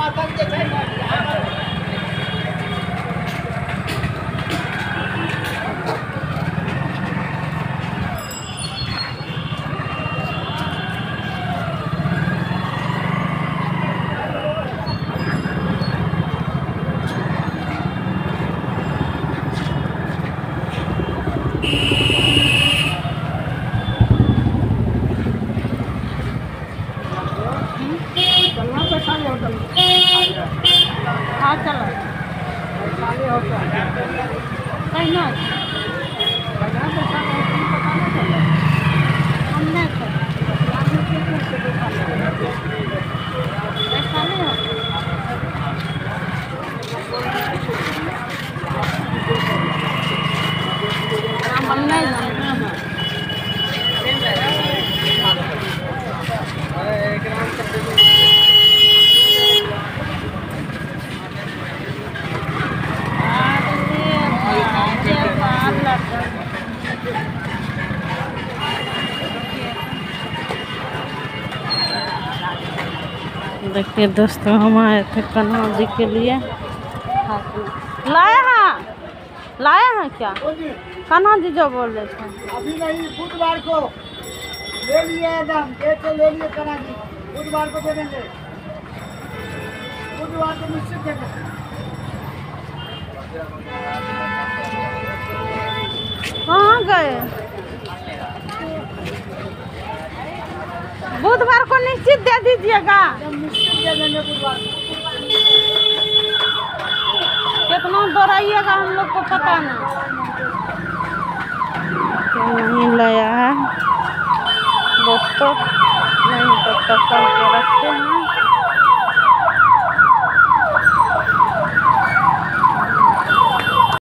हाँ चलो कहीं ना देखिए दोस्तों, हम आए थे कन्हा जी के लिए। लाया है क्या कन्हा जी जो बोल रहे थे? अभी नहीं, बुधवार को ले लिए एकदम डेट ले लिए कन्हा जी, बुधवार को दे देंगे, बुधवार को निश्चित देंगे। कहाँ गए? बुधवार को निश्चित दे दीजिएगा। निश्चित दे देंगे बुधवार को। कितना दौड़ाइएगा हम लोग को पता नहीं। नहीं लाया है दोस्तों, नहीं तो कल के रखते हैं।